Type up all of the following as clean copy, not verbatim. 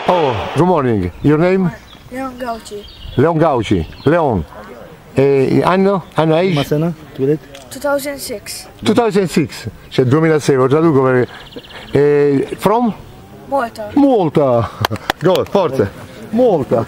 Oh, good morning. Your name? Leon Gauci. Leon Gauci. Leon. Anno? Anno age? Masana, tu hai detto? 2006. 2006, cioè 2006, lo traduco perché... from? Malta. Malta! Go, forza! Malta!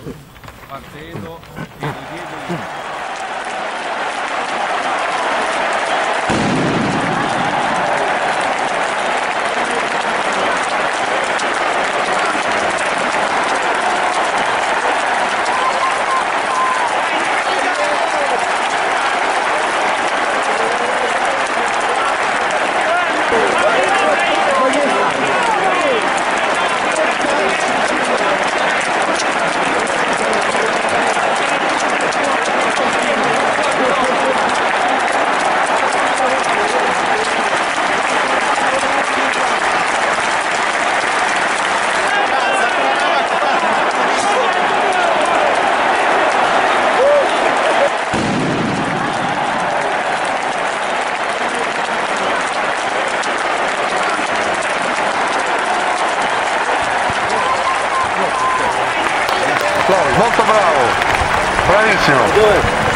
Molto bravo, bravissimo.